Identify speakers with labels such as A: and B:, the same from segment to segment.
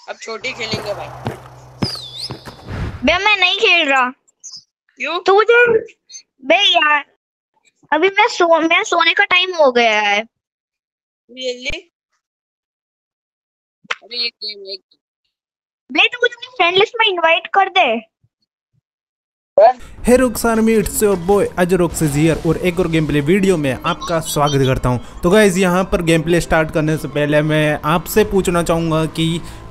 A: अब छोटी खेलेंगे भाई।
B: बे मैं नहीं खेल रहा।
A: क्यों?
B: तू मुझे बे यार, अभी मैं सोने का टाइम हो गया है।
A: रियली? अरे ये गेम है।
B: बे तू मुझे फ्रेंड लिस्ट में इनवाइट कर दे।
C: Hey Rukhsar me, it's your boy अजरोक्सिस हियर और एक और गेम प्ले वीडियो में आपका स्वागत करता हूं। तो गाइस यहाँ पर गेम प्ले स्टार्ट करने से पहले मैं आपसे पूछना चाहूँगा कि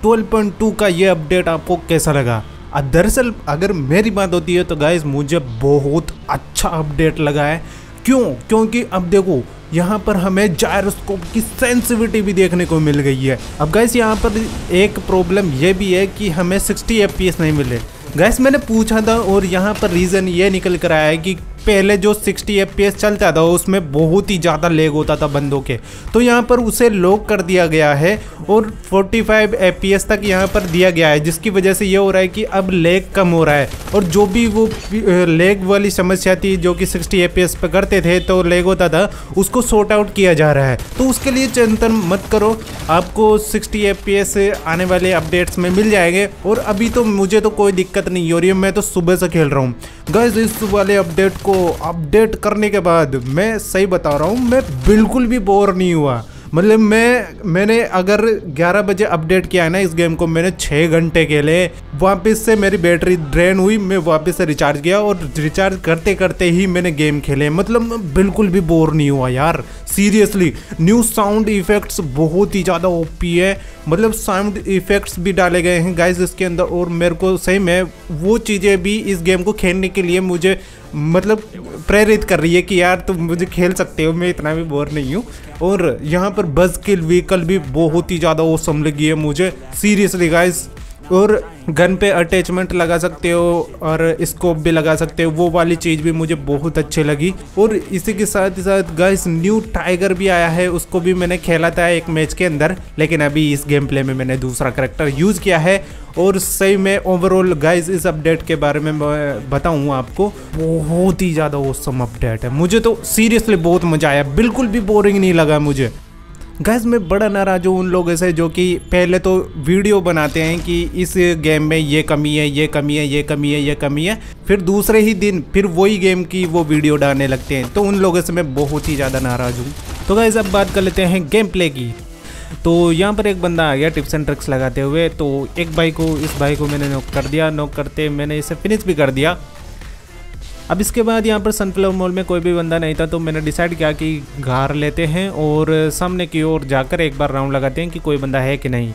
C: 12.2 का ये अपडेट आपको कैसा लगा। दरअसल अगर मेरी बात होती है तो गाइस मुझे बहुत अच्छा अपडेट लगा है। क्योंकि अब देखो यहाँ पर हमें जायरोस्कोप की सेंसिटिविटी भी देखने को मिल गई है। अब गाइस यहाँ पर एक प्रॉब्लम ये भी है कि हमें 60 FPS नहीं मिले। गैस मैंने पूछा था और यहाँ पर रीज़न ये निकल कर आया है कि पहले जो 60 FPS चलता था उसमें बहुत ही ज़्यादा लेग होता था बंदों के, तो यहाँ पर उसे लॉक कर दिया गया है और 45 FPS तक यहाँ पर दिया गया है, जिसकी वजह से ये हो रहा है कि अब लेग कम हो रहा है। और जो भी वो लेग वाली समस्या थी जो कि 60 FPS पे करते थे तो लेग होता था, उसको सॉर्ट आउट किया जा रहा है। तो उसके लिए चिंतन मत करो, आपको 60 FPS आने वाले अपडेट्स में मिल जाएंगे। और अभी तो मुझे तो कोई दिक्कत नहीं हो रही है, मैं तो सुबह से खेल रहा हूँ गाइस। इस वाले अपडेट को अपडेट करने के बाद मैं सही बता रहा हूँ, मैं बिल्कुल भी बोर नहीं हुआ। मतलब मैंने अगर 11 बजे अपडेट किया है ना इस गेम को, मैंने 6 घंटे खेले। वापस से मेरी बैटरी ड्रेन हुई, मैं वापस से रिचार्ज किया और रिचार्ज करते करते ही मैंने गेम खेले। मतलब बिल्कुल भी बोर नहीं हुआ यार, सीरियसली। न्यू साउंड इफेक्ट्स बहुत ही ज़्यादा ओपी है, मतलब साउंड इफेक्ट्स भी डाले गए हैं गाइस इसके अंदर। और मेरे को सही में वो चीज़ें भी इस गेम को खेलने के लिए मुझे मतलब प्रेरित कर रही है कि यार तुम मुझे खेल सकते हो, मैं इतना भी बोर नहीं हूँ। और यहाँ पर बज किल व्हीकल भी बहुत ही ज़्यादा ऑसम लगी है मुझे, सीरियसली गाइस। और गन पे अटैचमेंट लगा सकते हो और स्कोप भी लगा सकते हो, वो वाली चीज़ भी मुझे बहुत अच्छी लगी। और इसी के साथ ही साथ गाइस न्यू टाइगर भी आया है, उसको भी मैंने खेला था एक मैच के अंदर, लेकिन अभी इस गेम प्ले में मैंने दूसरा करैक्टर यूज़ किया है। और सही में ओवरऑल गाइस इस अपडेट के बारे में मैं बताऊँ आपको, बहुत ही ज़्यादा ऑसम अपडेट है। मुझे तो सीरियसली बहुत मज़ा आया, बिल्कुल भी बोरिंग नहीं लगा मुझे। गाइस मैं बड़ा नाराज़ हूँ उन लोगों से जो कि पहले तो वीडियो बनाते हैं कि इस गेम में ये कमी है, ये कमी है, ये कमी है, ये कमी है, फिर दूसरे ही दिन फिर वही गेम की वो वीडियो डालने लगते हैं। तो उन लोगों से मैं बहुत ही ज़्यादा नाराज़ हूँ। तो गाइस अब बात कर लेते हैं गेम प्ले की। तो यहाँ पर एक बंदा आ गया टिप्स एंड ट्रिक्स लगाते हुए, तो इस भाई को मैंने नॉक कर दिया। नॉक करते मैंने इसे फिनिश भी कर दिया। अब इसके बाद यहाँ पर सनफ्लावर मॉल में कोई भी बंदा नहीं था, तो मैंने डिसाइड किया कि घर लेते हैं और सामने की ओर जाकर एक बार राउंड लगाते हैं कि कोई बंदा है कि नहीं।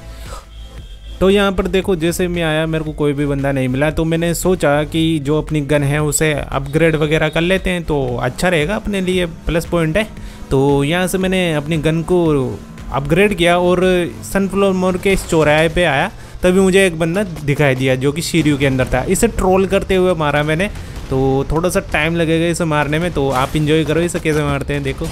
C: तो यहाँ पर देखो जैसे मैं आया मेरे को कोई भी बंदा नहीं मिला, तो मैंने सोचा कि जो अपनी गन है उसे अपग्रेड वगैरह कर लेते हैं तो अच्छा रहेगा, अपने लिए प्लस पॉइंट है। तो यहाँ से मैंने अपनी गन को अपग्रेड किया और सनफ्लावर मॉल के इस चौराहे पे आया, तभी मुझे एक बंदा दिखाई दिया जो कि सीढ़ियों के अंदर था। इसे ट्रोल करते हुए मारा मैंने, तो थोड़ा सा टाइम लगेगा इसे मारने में, तो आप इंजॉय करो इसे कैसे मारते हैं देखो।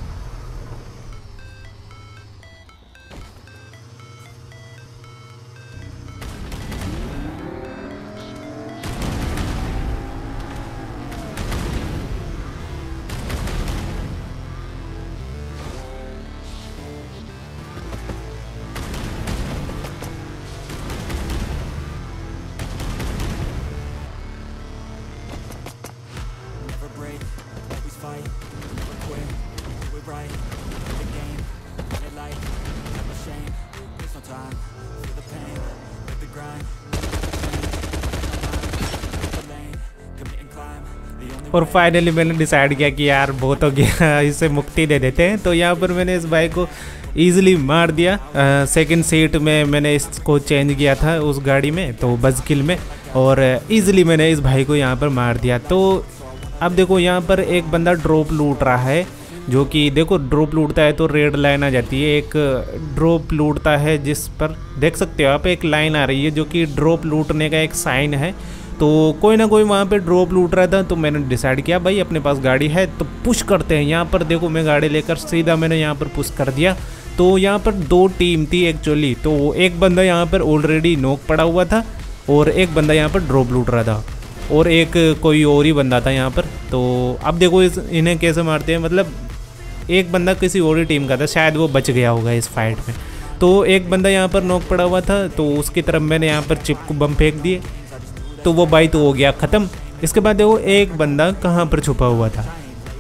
C: और फाइनली मैंने डिसाइड किया कि यार बहुत हो गया, इसे मुक्ति दे देते हैं। तो यहाँ पर मैंने इस बाइक को ईजिली मार दिया। सेकंड सीट में मैंने इसको चेंज किया था उस गाड़ी में, तो बज किल में, और ईजिली मैंने इस भाई को यहाँ पर मार दिया। तो अब देखो यहाँ पर एक बंदा ड्रॉप लूट रहा है, जो कि देखो ड्रॉप लूटता है तो रेड लाइन आ जाती है। एक ड्रॉप लूटता है जिस पर देख सकते हो आप एक लाइन आ रही है जो कि ड्रॉप लूटने का एक साइन है। तो कोई ना कोई वहाँ पे ड्रॉप लूट रहा था, तो मैंने डिसाइड किया भाई अपने पास गाड़ी है तो पुश करते हैं। यहाँ पर देखो मैं गाड़ी लेकर सीधा मैंने यहाँ पर पुश कर दिया। तो यहाँ पर 2 टीम थी एक्चुअली, तो एक बंदा यहाँ पर ऑलरेडी नॉक पड़ा हुआ था और एक बंदा यहाँ पर ड्रॉप लूट रहा था और एक कोई और ही बंदा था यहाँ पर। तो अब देखो इन्हें कैसे मारते हैं, मतलब एक बंदा किसी और ही टीम का था, शायद वो बच गया होगा इस फाइट में। तो एक बंदा यहाँ पर नॉक पड़ा हुआ था, तो उसकी तरफ मैंने यहाँ पर चिपकू बम फेंक दिए, तो वो भाई तो हो गया ख़त्म। इसके बाद देखो एक बंदा कहाँ पर छुपा हुआ था,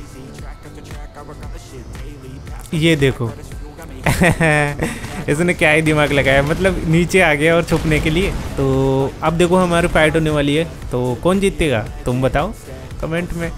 C: ये देखो इसने क्या ही दिमाग लगाया, मतलब नीचे आ गया और छुपने के लिए। तो अब देखो हमारी फाइट होने वाली है, तो कौन जीतेगा तुम बताओ कमेंट में।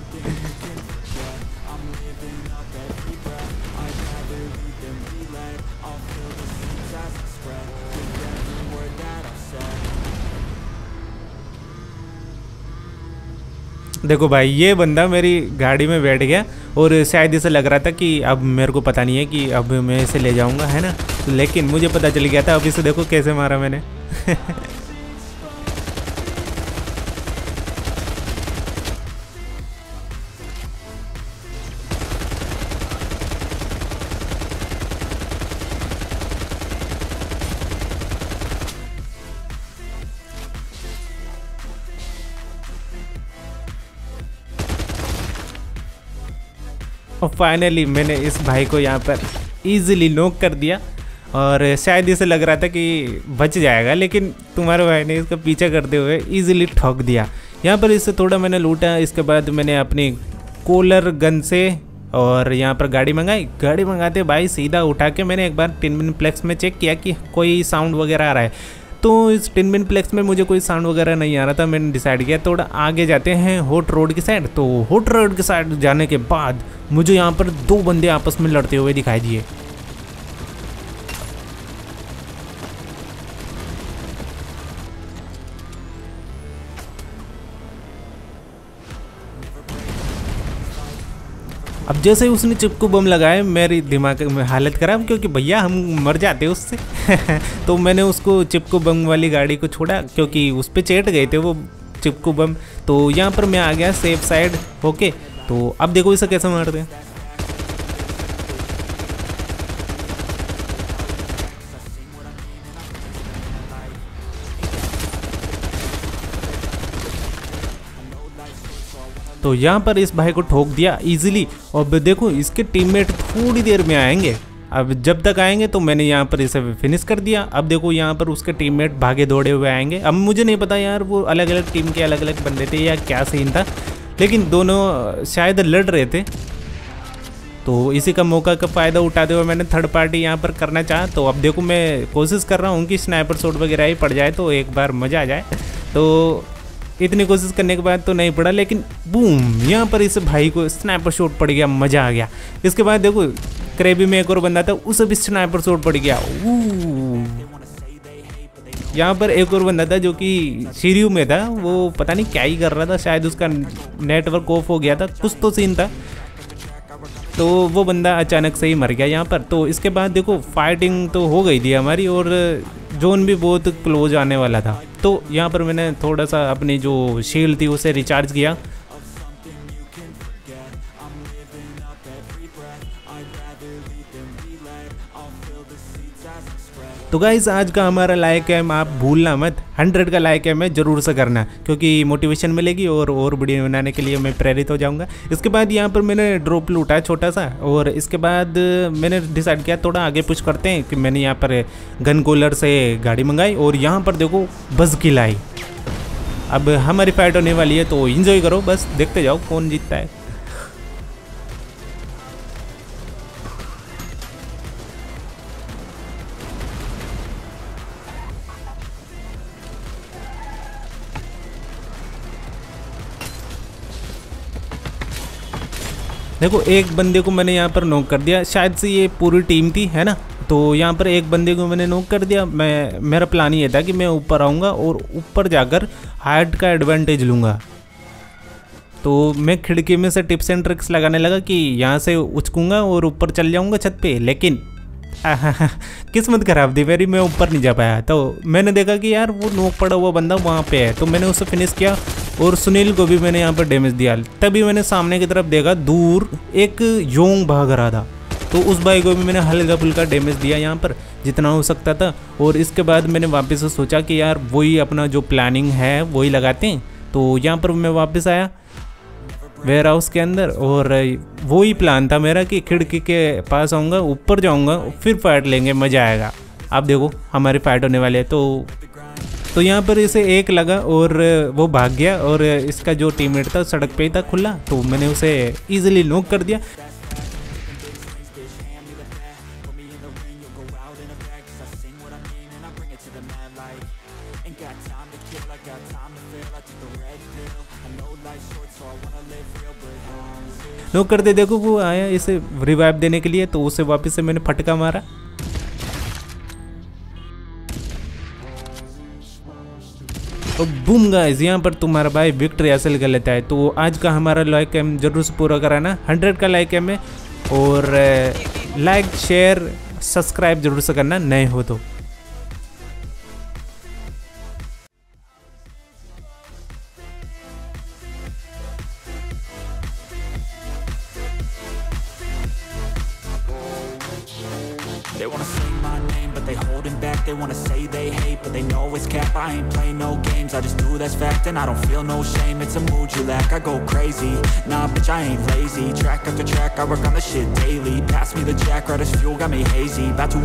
C: देखो भाई ये बंदा मेरी गाड़ी में बैठ गया और शायद इसे लग रहा था कि अब मेरे को पता नहीं है कि अब मैं इसे ले जाऊंगा, है ना, लेकिन मुझे पता चल गया था। अब इसे देखो कैसे मारा मैंने और फाइनली मैंने इस भाई को यहाँ पर इजीली नॉक कर दिया और शायद इसे लग रहा था कि बच जाएगा, लेकिन तुम्हारे भाई ने इसका पीछा करते हुए इजीली ठोक दिया। यहाँ पर इससे थोड़ा मैंने लूटा। इसके बाद मैंने अपनी कूलर गन से और यहाँ पर गाड़ी मंगाई। गाड़ी मंगाते भाई सीधा उठा के मैंने एक बार टिन प्लेक्स में चेक किया कि कोई साउंड वगैरह आ रहा है, तो इस टिन प्लेक्स में मुझे कोई साउंड वगैरह नहीं आ रहा था। मैंने डिसाइड किया थोड़ा आगे जाते हैं हॉट रोड की साइड। तो हॉट रोड की साइड जाने के बाद मुझे यहाँ पर दो बंदे आपस में लड़ते हुए दिखाई दिए। अब जैसे ही उसने चिपकू बम लगाए मेरी दिमाग में हालत ख़राब, क्योंकि भैया हम मर जाते उससे तो मैंने उसको चिपकू बम वाली गाड़ी को छोड़ा, क्योंकि उस पर चेट गए थे वो चिपकू बम। तो यहाँ पर मैं आ गया सेफ साइड ओके। तो अब देखो इसे कैसे मारते हैं। तो यहाँ पर इस भाई को ठोक दिया इजीली। और देखो इसके टीममेट थोड़ी देर में आएंगे, अब जब तक आएंगे तो मैंने यहाँ पर इसे फिनिश कर दिया। अब देखो यहाँ पर उसके टीममेट भागे दौड़े हुए आएंगे। अब मुझे नहीं पता यार वो अलग अलग टीम के अलग अलग बंदे थे या क्या सीन था, लेकिन दोनों शायद लड़ रहे थे। तो इसी का मौका का फ़ायदा उठाते हुए मैंने थर्ड पार्टी यहाँ पर करना चाहा। तो अब देखो मैं कोशिश कर रहा हूँ कि स्नाइपर शॉट वगैरह ही पड़ जाए तो एक बार मज़ा आ जाए। तो इतनी कोशिश करने के बाद तो नहीं पड़ा, लेकिन बूम यहाँ पर इस भाई को स्नाइपर शॉट पड़ गया, मज़ा आ गया। इसके बाद देखो क्रेबी में एक और बंदा था, उसे भी स्नाइपर शॉट पड़ गया। यहाँ पर एक और बंदा था जो कि सीरियो में था, वो पता नहीं क्या ही कर रहा था, शायद उसका नेटवर्क ऑफ हो गया था, कुछ तो सीन था। तो वो बंदा अचानक से ही मर गया यहाँ पर। तो इसके बाद देखो फाइटिंग तो हो गई थी हमारी और जोन भी बहुत क्लोज आने वाला था। तो यहाँ पर मैंने थोड़ा सा अपनी जो शील्ड थी उसे रिचार्ज किया। तो गाइस आज का हमारा लाइक है आप भूलना मत, 100 का लाइक है मैं ज़रूर से करना, क्योंकि मोटिवेशन मिलेगी और वीडियो बनाने के लिए मैं प्रेरित हो जाऊंगा। इसके बाद यहाँ पर मैंने ड्रॉप लूटा छोटा सा, और इसके बाद मैंने डिसाइड किया थोड़ा आगे पुश करते हैं कि मैंने यहाँ पर गन कूलर से गाड़ी मंगाई और यहाँ पर देखो बस किल आई। अब हमारी फाइट होने वाली है तो इन्जॉय करो, बस देखते जाओ कौन जीतता है। देखो एक बंदे को मैंने यहाँ पर नॉक कर दिया, शायद से ये पूरी टीम थी, है ना। तो यहाँ पर एक बंदे को मैंने नॉक कर दिया। मेरा प्लान ये था कि मैं ऊपर आऊँगा और ऊपर जाकर हाइट का एडवांटेज लूँगा। तो मैं खिड़की में से टिप्स एंड ट्रिक्स लगाने लगा कि यहाँ से उचकूँगा और ऊपर चल जाऊँगा छत पे, लेकिन किस्मत खराब थी मेरी, मैं ऊपर नहीं जा पाया। तो मैंने देखा कि यार वो नॉक पड़ा हुआ बंदा वहाँ पे है, तो मैंने उसे फिनिश किया और सुनील को भी मैंने यहाँ पर डैमेज दिया। तभी मैंने सामने की तरफ देखा, दूर एक योंग भाग रहा था, तो उस भाई को भी मैंने हल्का फुल्का डैमेज दिया यहाँ पर जितना हो सकता था। और इसके बाद मैंने वापस से सोचा कि यार वही अपना जो प्लानिंग है वही लगाते हैं। तो यहाँ पर मैं वापस आया वेयर हाउस के अंदर, और वही प्लान था मेरा कि खिड़की के पास आऊँगा, ऊपर जाऊँगा, फिर फाइट लेंगे, मज़ा आएगा। आप देखो हमारी फाइट होने वाली है। तो यहाँ पर इसे एक लगा और वो भाग गया और इसका जो टीममेट था सड़क पे ही था खुला, तो मैंने उसे इजीली नॉक कर दिया। नॉक करते देखो वो आया इसे रिवाइव देने के लिए, तो उसे वापस से मैंने फटका मारा। तो बूम गाइस, यहाँ पर तुम्हारा भाई विक्ट्री हासिल कर लेता है। तो आज का हमारा लाइक एम जरूर से पूरा कराना, 100 का लाइक एम है, और लाइक शेयर सब्सक्राइब जरूर से करना नए हो तो।
D: They wanna sing my name, but they holding back. They wanna say they hate, but they know it's cap. I ain't play no games, I just do that's fact. And I don't feel no shame, it's a mood you lack. I go crazy, nah bitch I ain't lazy. Track after track, I work on the shit daily. Pass me the jack, right as fuel, got me hazy. About to